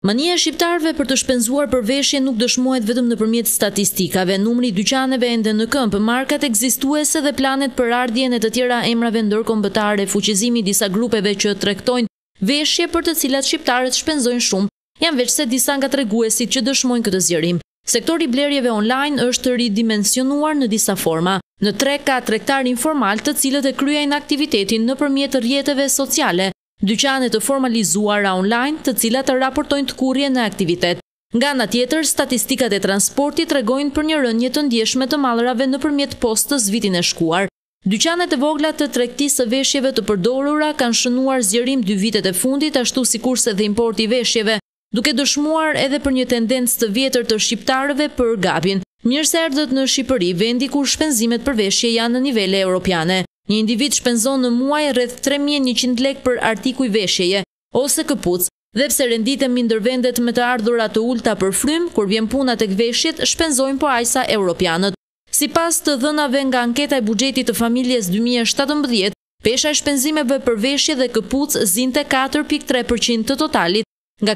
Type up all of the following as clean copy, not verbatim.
Mania e shqiptarëve për të shpenzuar për veshje nuk dëshmohet vetëm nëpërmjet statistikave. Numri i dyqaneve ende në këmbë, markat ekzistuese dhe planet për ardhjen e të tjera emrave ndërkombëtare, fuqizimi i disa grupeve që tregtojnë veshje për të cilat shqiptarët shpenzojnë shumë, janë veç se disa nga treguesit që dëshmojnë këtë zgjerim. Sektori i blerjeve online është ridimensionuar në disa forma. Në treg ka tregtar informal të cilët e kryejnë aktivitetin nëpërmjet rrjeteve sociale, dyqane të formalizuara online të cilat raportojnë të kurrje në aktivitet. Nga ana tjetër, statistikat e transportit tregojnë për një rënje të ndjeshme të mallrave nëpërmjet postës vitin e shkuar. Dyqanet e vogla të tregtisë së veshjeve të përdorura kanë shënuar zgjerim 2 vitet e fundit, ashtu sikurse dhe importi i veshjeve, duke dëshmuar edhe për një tendencë të vjetër të shqiptarëve për gabin. Mirë se erdhët në Shqipëri, vendi kur shpenzimet për veshje janë në nivele europiane. Një individ shpenzon në muaj rreth 3100 lekë për artikuj veshjeje ose këpucë, dhe pse renditemi ndër vendet me të ardhura të ulta për frym, kur vjen puna tek veshjet, shpenzojnë po aq sa europianët. Sipas të dhënave nga anketa e buxhetit të familjes 2017, pesha e shpenzimeve për veshje dhe këpucë zinte 4.3% të totalit, nga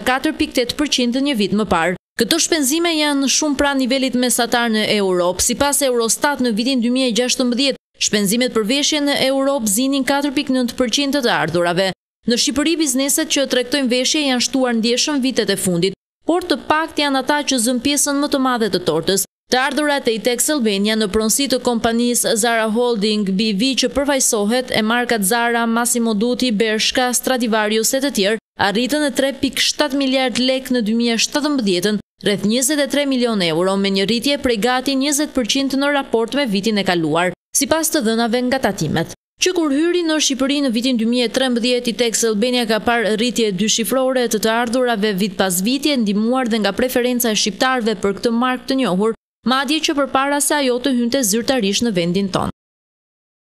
4.8% një vit më parë. Këto shpenzime janë shumë pranë nivelit mesatar në Europë. Sipas Eurostat në vitin 2016, shpenzimet për veshje në Europë zinin 4.9% të ardhurave. Në Shqipëri, bizneset që tregtojnë veshje janë shtuar ndjeshëm vitet e fundit, por të pakt janë ata që zën pjesën më të madhe të tortës. Të ardhurat e Itex Albania në pronësi të kompanisë Zara Holding BV që përfaqësohet e markat Zara, Massimo Dutti, Bershka, Stradivarius e të tjerë, arritën në 3.7 miliard lekë në 2017, rreth 23 milion euro, me një rritje prej gati 20% në raport me vitin e kaluar, sipas të dhënave nga tatimet. Që kur hyri në Shqipëri në vitin 2013, Itex Albania ka parë rritje dyshifrore të ardhurave vit pas viti, ndihmuar dhe nga preferenca e shqiptarëve për këtë markë të njohur, madje që përpara se ajo të hynte zyrtarisht në vendin tonë.